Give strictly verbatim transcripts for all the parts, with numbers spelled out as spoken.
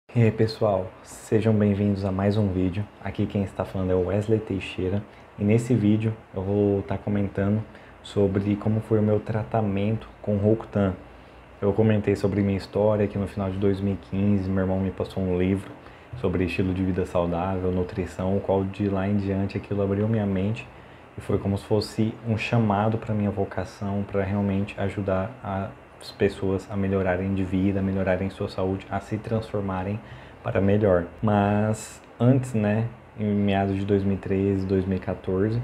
E aí pessoal, sejam bem-vindos a mais um vídeo. Aqui quem está falando é o Wesley Teixeira e nesse vídeo eu vou estar comentando sobre como foi o meu tratamento com o Rocutan. Eu comentei sobre minha história que no final de dois mil e quinze meu irmão me passou um livro sobre estilo de vida saudável, nutrição, o qual de lá em diante aquilo abriu minha mente e foi como se fosse um chamado para minha vocação, para realmente ajudar a as pessoas a melhorarem de vida, a melhorarem sua saúde, a se transformarem para melhor. Mas antes, né, em meados de dois mil e treze, dois mil e quatorze,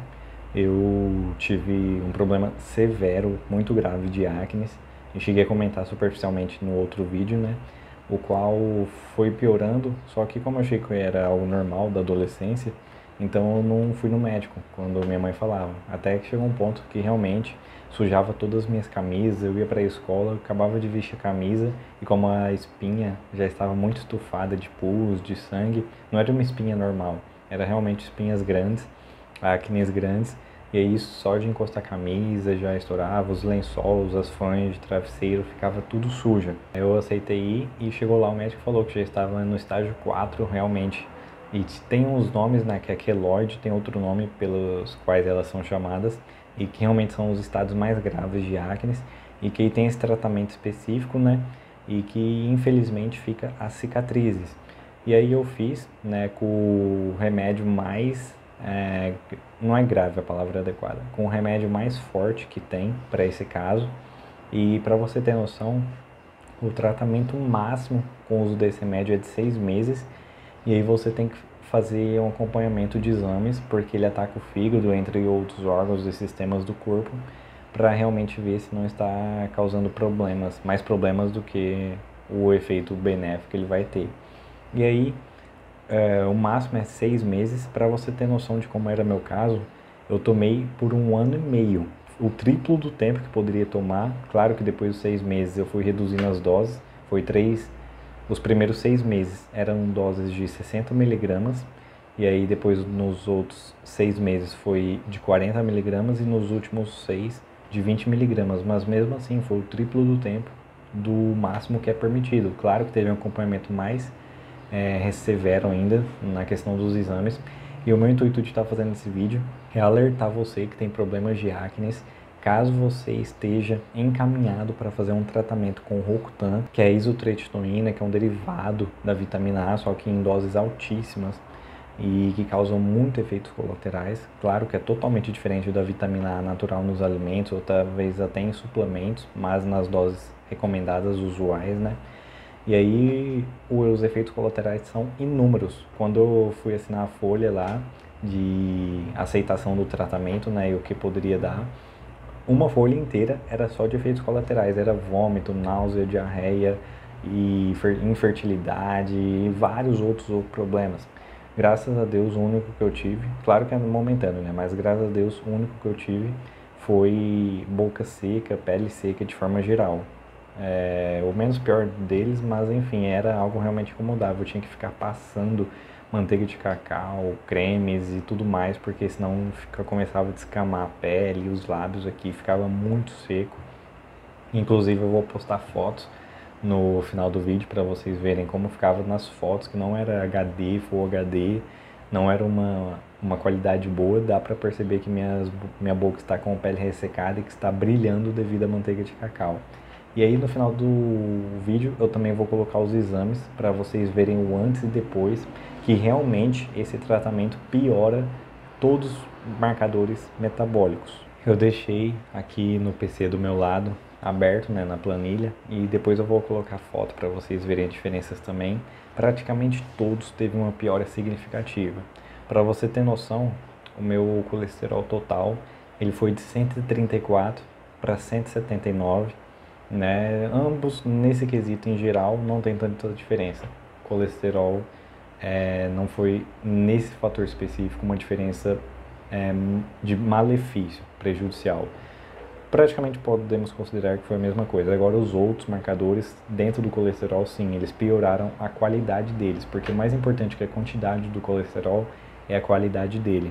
eu tive um problema severo, muito grave de acne. Eu cheguei a comentar superficialmente no outro vídeo, né, o qual foi piorando, só que como eu achei que era algo normal da adolescência, então eu não fui no médico quando minha mãe falava. Até que chegou um ponto que realmente sujava todas as minhas camisas, eu ia para a escola, acabava de vestir a camisa e como a espinha já estava muito estufada de pus, de sangue, não era uma espinha normal, era realmente espinhas grandes, acnes grandes, e aí só de encostar a camisa já estourava, os lençóis, as fronhas de travesseiro, ficava tudo suja. Eu aceitei ir e chegou lá o médico falou que já estava no estágio quatro realmente. E tem uns nomes, né, que é queloide, tem outro nome pelos quais elas são chamadas, e que realmente são os estados mais graves de acne, e que tem esse tratamento específico, né, e que infelizmente fica as cicatrizes. E aí eu fiz, né, com o remédio mais, é, não é grave a palavra adequada, com o remédio mais forte que tem para esse caso, e para você ter noção, o tratamento máximo com o uso desse remédio é de seis meses, e aí você tem que fazer um acompanhamento de exames, porque ele ataca o fígado, entre outros órgãos e sistemas do corpo, para realmente ver se não está causando problemas, mais problemas do que o efeito benéfico que ele vai ter. E aí, é, o máximo é seis meses. Para você ter noção de como era meu caso, eu tomei por um ano e meio, o triplo do tempo que poderia tomar. Claro que depois dos seis meses eu fui reduzindo as doses, foi três. Os primeiros seis meses eram doses de sessenta miligramas, e aí depois nos outros seis meses foi de quarenta miligramas e nos últimos seis de vinte miligramas, mas mesmo assim foi o triplo do tempo do máximo que é permitido. Claro que teve um acompanhamento mais é, severo ainda na questão dos exames, e o meu intuito de estar fazendo esse vídeo é alertar você que tem problemas de acne, caso você esteja encaminhado para fazer um tratamento com Rocutan, que é isotretinoína, que é um derivado da vitamina A, só que em doses altíssimas e que causam muito efeitos colaterais. Claro que é totalmente diferente da vitamina A natural nos alimentos ou talvez até em suplementos, mas nas doses recomendadas usuais, né? E aí os efeitos colaterais são inúmeros. Quando eu fui assinar a folha lá de aceitação do tratamento, né, e o que poderia dar, uma folha inteira era só de efeitos colaterais, era vômito, náusea, diarreia e infertilidade e vários outros problemas. Graças a Deus o único que eu tive, claro que é momentâneo, né, mas graças a Deus o único que eu tive foi boca seca, pele seca de forma geral. É, o menos pior deles, mas enfim, era algo realmente incomodável. Eu tinha que ficar passando manteiga de cacau, cremes e tudo mais, porque senão fica, começava a descamar a pele, os lábios aqui, ficava muito seco. Inclusive eu vou postar fotos no final do vídeo para vocês verem como ficava nas fotos, que não era H D, Full H D, não era uma, uma qualidade boa, dá para perceber que minhas, minha boca está com a pele ressecada e que está brilhando devido à manteiga de cacau. E aí no final do vídeo eu também vou colocar os exames para vocês verem o antes e depois, que realmente esse tratamento piora todos os marcadores metabólicos. Eu deixei aqui no P C do meu lado aberto, né, na planilha, e depois eu vou colocar foto para vocês verem as diferenças também. Praticamente todos teve uma piora significativa. Para você ter noção, o meu colesterol total ele foi de cento e trinta e quatro para cento e setenta e nove, né? Ambos nesse quesito em geral não tem tanta diferença. Colesterol é, não foi nesse fator específico uma diferença é, de malefício prejudicial. Praticamente podemos considerar que foi a mesma coisa. Agora os outros marcadores dentro do colesterol, sim, eles pioraram a qualidade deles, porque o mais importante que a quantidade do colesterol é a qualidade dele.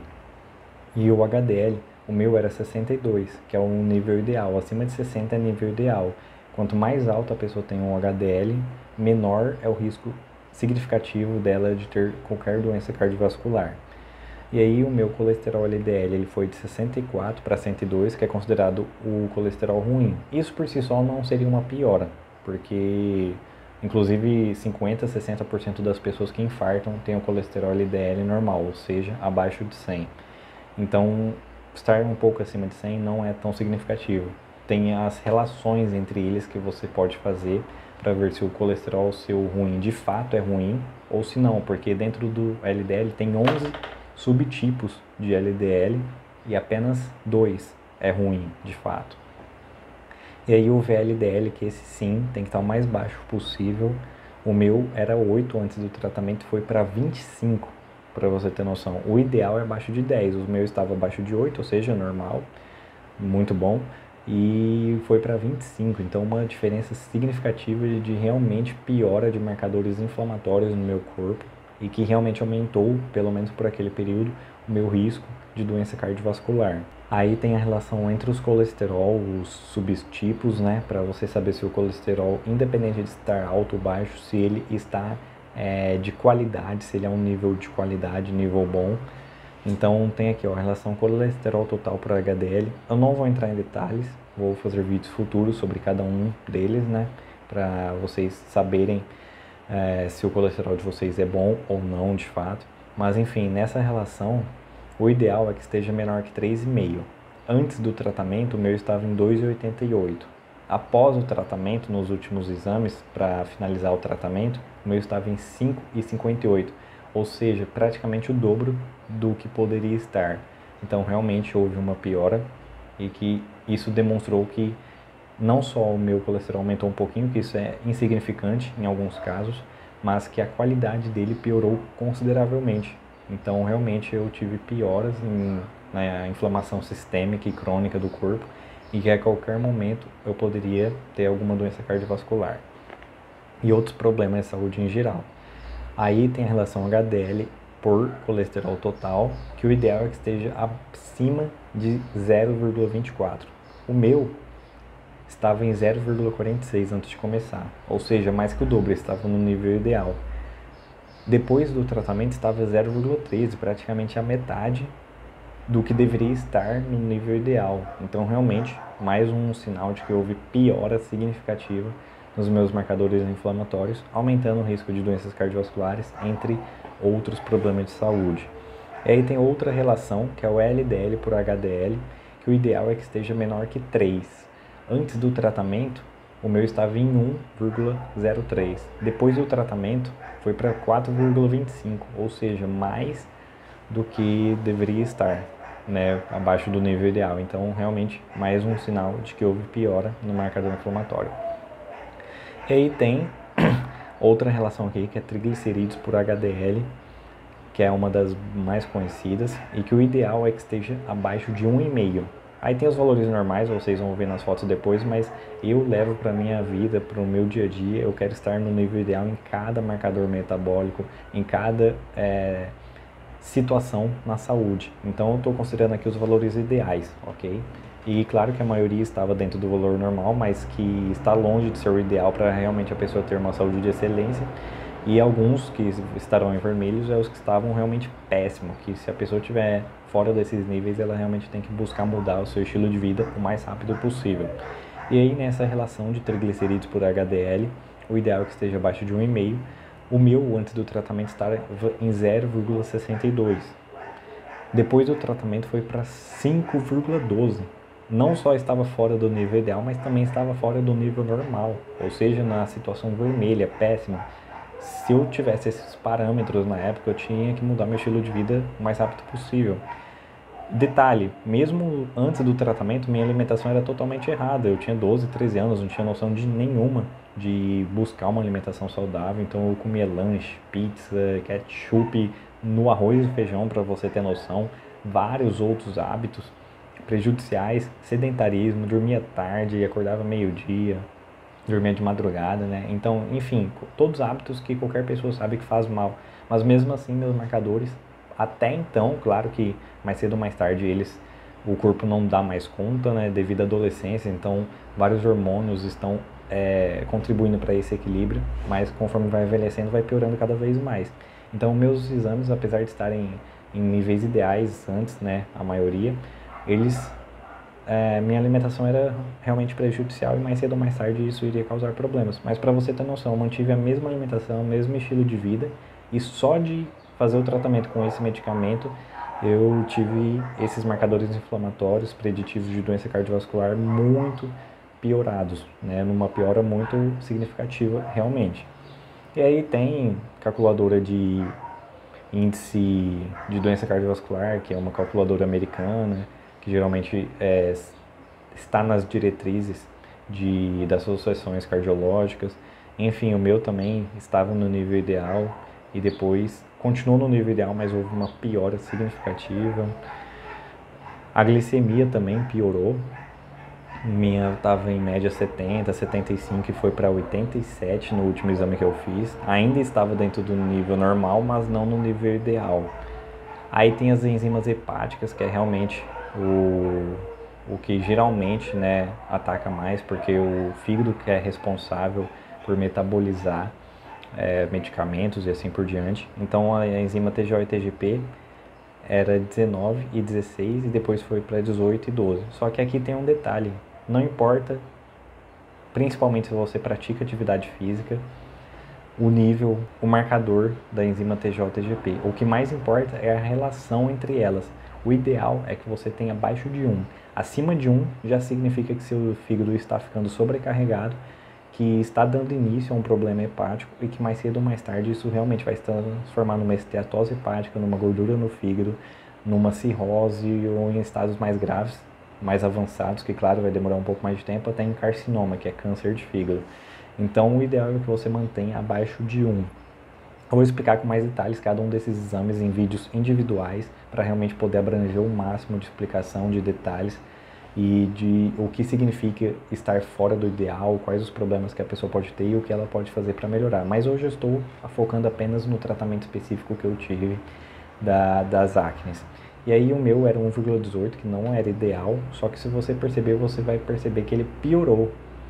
E o H D L, o meu era sessenta e dois, que é o nível ideal. Acima de sessenta é nível ideal. Quanto mais alto a pessoa tem um H D L, menor é o risco significativo dela de ter qualquer doença cardiovascular. E aí o meu colesterol L D L ele foi de sessenta e quatro para cento e dois, que é considerado o colesterol ruim. Isso por si só não seria uma piora, porque inclusive cinquenta a sessenta por cento das pessoas que infartam têm o colesterol L D L normal, ou seja, abaixo de cem. Então, estar um pouco acima de cem não é tão significativo. Tem as relações entre eles que você pode fazer para ver se o colesterol seu ruim de fato é ruim ou se não, porque dentro do L D L tem onze subtipos de L D L e apenas dois é ruim de fato. E aí o V L D L, que esse sim tem que estar o mais baixo possível. O meu era oito antes do tratamento, foi para vinte e cinco, para você ter noção. O ideal é abaixo de dez, o meu estava abaixo de oito, ou seja, normal, muito bom. E foi para vinte e cinco, então uma diferença significativa de realmente piora de marcadores inflamatórios no meu corpo e que realmente aumentou, pelo menos por aquele período, o meu risco de doença cardiovascular. Aí tem a relação entre os colesterol, os subtipos, né, para você saber se o colesterol, independente de estar alto ou baixo, se ele está é, de qualidade, se ele é um nível de qualidade, nível bom. Então tem aqui, ó, a relação colesterol total por H D L. Eu não vou entrar em detalhes, vou fazer vídeos futuros sobre cada um deles, né, para vocês saberem é, se o colesterol de vocês é bom ou não, de fato. Mas enfim, nessa relação, o ideal é que esteja menor que três vírgula cinco. Antes do tratamento, o meu estava em dois vírgula oitenta e oito. Após o tratamento, nos últimos exames, para finalizar o tratamento, o meu estava em cinco vírgula cinquenta e oito. Ou seja, praticamente o dobro do que poderia estar. Então, realmente houve uma piora e que isso demonstrou que não só o meu colesterol aumentou um pouquinho, que isso é insignificante em alguns casos, mas que a qualidade dele piorou consideravelmente. Então, realmente, eu tive pioras em, na inflamação sistêmica e crônica do corpo e que a qualquer momento eu poderia ter alguma doença cardiovascular e outros problemas de saúde em geral. Aí tem a relação H D L por colesterol total, que o ideal é que esteja acima de zero vírgula vinte e quatro. O meu estava em zero vírgula quarenta e seis antes de começar, ou seja, mais que o dobro, estava no nível ideal. Depois do tratamento estava zero vírgula treze, praticamente a metade do que deveria estar no nível ideal. Então, realmente, mais um sinal de que houve piora significativa nos meus marcadores inflamatórios, aumentando o risco de doenças cardiovasculares, entre outros problemas de saúde. E aí tem outra relação, que é o L D L por H D L, que o ideal é que esteja menor que três. Antes do tratamento, o meu estava em um vírgula zero três. Depois do tratamento, foi para quatro vírgula vinte e cinco, ou seja, mais do que deveria estar, né, abaixo do nível ideal. Então, realmente, mais um sinal de que houve piora no marcador inflamatório. E aí tem outra relação aqui, que é triglicerídeos por H D L, que é uma das mais conhecidas, e que o ideal é que esteja abaixo de um vírgula cinco. Aí tem os valores normais, vocês vão ver nas fotos depois, mas eu levo para minha vida, para o meu dia a dia, eu quero estar no nível ideal em cada marcador metabólico, em cada é, situação na saúde. Então eu estou considerando aqui os valores ideais, ok? E claro que a maioria estava dentro do valor normal, mas que está longe de ser o ideal para realmente a pessoa ter uma saúde de excelência. E alguns que estarão em vermelhos é os que estavam realmente péssimos, que se a pessoa estiver fora desses níveis, ela realmente tem que buscar mudar o seu estilo de vida o mais rápido possível. E aí nessa relação de triglicerídeos por H D L, o ideal é que esteja abaixo de um vírgula cinco. O meu, antes do tratamento, estava em zero vírgula sessenta e dois. Depois do tratamento foi para cinco vírgula doze. Não só estava fora do nível ideal, mas também estava fora do nível normal, ou seja, na situação vermelha, péssima. Se eu tivesse esses parâmetros na época, eu tinha que mudar meu estilo de vida o mais rápido possível. Detalhe, mesmo antes do tratamento, minha alimentação era totalmente errada. Eu tinha doze, treze anos, não tinha noção de nenhuma de buscar uma alimentação saudável. Então eu comia lanche, pizza, ketchup no arroz e feijão, para você ter noção. Vários outros hábitos prejudiciais, sedentarismo, dormia tarde e acordava meio-dia, dormia de madrugada, né? Então, enfim, todos hábitos que qualquer pessoa sabe que faz mal. Mas mesmo assim, meus marcadores, até então, claro que mais cedo ou mais tarde eles, o corpo não dá mais conta, né? Devido à adolescência, então vários hormônios estão é, contribuindo para esse equilíbrio, mas conforme vai envelhecendo vai piorando cada vez mais. Então meus exames, apesar de estarem em níveis ideais antes, né, a maioria, eles, é, minha alimentação era realmente prejudicial e mais cedo ou mais tarde isso iria causar problemas. Mas para você ter noção, eu mantive a mesma alimentação, o mesmo estilo de vida e só de fazer o tratamento com esse medicamento eu tive esses marcadores inflamatórios preditivos de doença cardiovascular muito piorados, né, numa piora muito significativa realmente. E aí tem calculadora de índice de doença cardiovascular, que é uma calculadora americana, que geralmente é, está nas diretrizes de, das associações cardiológicas. Enfim, o meu também estava no nível ideal e depois continuou no nível ideal, mas houve uma piora significativa. A glicemia também piorou. Minha estava em média setenta, setenta e cinco e foi para oitenta e sete no último exame que eu fiz. Ainda estava dentro do nível normal, mas não no nível ideal. Aí tem as enzimas hepáticas, que é realmente o, o que geralmente, né, ataca mais, porque o fígado que é responsável por metabolizar é, medicamentos e assim por diante. Então a enzima T G O e T G P era dezenove e dezesseis e depois foi para dezoito e doze. Só que aqui tem um detalhe, não importa, principalmente se você pratica atividade física, o nível, o marcador da enzima T G O T G P. O que mais importa é a relação entre elas. O ideal é que você tenha abaixo de um. Acima de um já significa que seu fígado está ficando sobrecarregado, que está dando início a um problema hepático e que mais cedo ou mais tarde isso realmente vai se transformar numa esteatose hepática, numa gordura no fígado, numa cirrose ou em estados mais graves, mais avançados, que claro vai demorar um pouco mais de tempo, até em carcinoma, que é câncer de fígado. Então o ideal é que você mantenha abaixo de um. Eu vou explicar com mais detalhes cada um desses exames em vídeos individuais para realmente poder abranger o máximo de explicação, de detalhes e de o que significa estar fora do ideal, quais os problemas que a pessoa pode ter e o que ela pode fazer para melhorar. Mas hoje eu estou focando apenas no tratamento específico que eu tive da, das acnes. E aí o meu era um vírgula dezoito, que não era ideal, só que se você perceber, você vai perceber que ele piorou.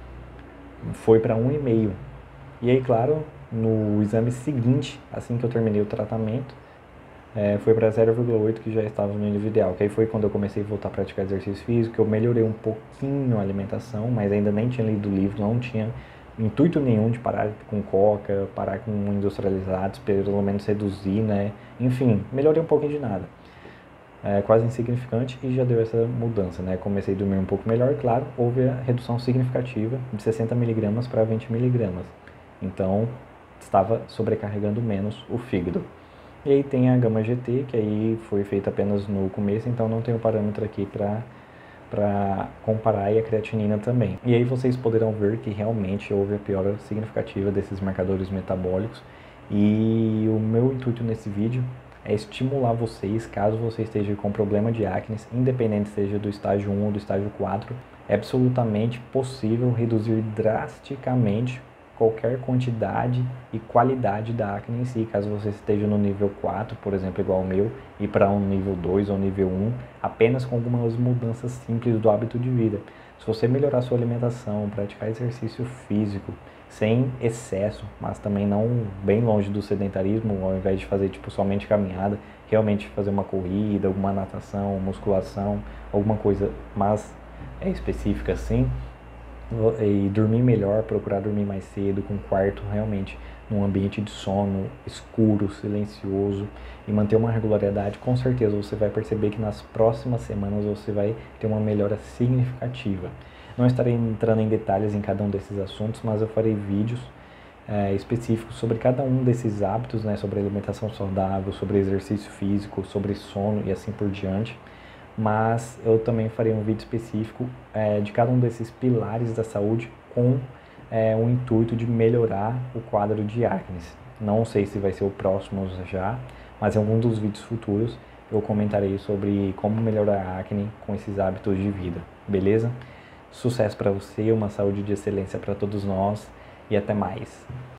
Foi para um vírgula cinco. E aí, claro, no exame seguinte, assim que eu terminei o tratamento, É, foi para zero vírgula oito, que já estava no nível ideal, que aí foi quando eu comecei a voltar a praticar exercício físico, eu melhorei um pouquinho a alimentação, mas ainda nem tinha lido o livro, não tinha intuito nenhum de parar com coca, parar com industrializados, pelo menos reduzir, né? Enfim, melhorei um pouquinho de nada. É, quase insignificante e já deu essa mudança, né? Comecei a dormir um pouco melhor, claro, houve a redução significativa de sessenta miligramas para vinte miligramas. Então, estava sobrecarregando menos o fígado. E aí tem a gama G T, que aí foi feita apenas no começo, então não tem um parâmetro aqui para para comparar, e a creatinina também. E aí vocês poderão ver que realmente houve a piora significativa desses marcadores metabólicos. E o meu intuito nesse vídeo é estimular vocês, caso você esteja com problema de acne, independente seja do estágio um ou do estágio quatro, é absolutamente possível reduzir drasticamente qualquer quantidade e qualidade da acne em si, caso você esteja no nível quatro, por exemplo, igual o meu, e para um nível dois ou nível um, apenas com algumas mudanças simples do hábito de vida. Se você melhorar sua alimentação, praticar exercício físico, sem excesso, mas também não bem longe do sedentarismo, ao invés de fazer tipo somente caminhada, realmente fazer uma corrida, alguma natação, musculação, alguma coisa mais é, específica assim, e dormir melhor, procurar dormir mais cedo, com o quarto realmente num ambiente de sono escuro, silencioso, e manter uma regularidade, com certeza você vai perceber que nas próximas semanas você vai ter uma melhora significativa. Não estarei entrando em detalhes em cada um desses assuntos, mas eu farei vídeos é, específicos sobre cada um desses hábitos, né, sobre alimentação saudável, sobre exercício físico, sobre sono e assim por diante. Mas eu também farei um vídeo específico é, de cada um desses pilares da saúde com é, o intuito de melhorar o quadro de acne. Não sei se vai ser o próximo já, mas em algum dos vídeos futuros eu comentarei sobre como melhorar a acne com esses hábitos de vida, beleza? Sucesso para você, uma saúde de excelência para todos nós e até mais!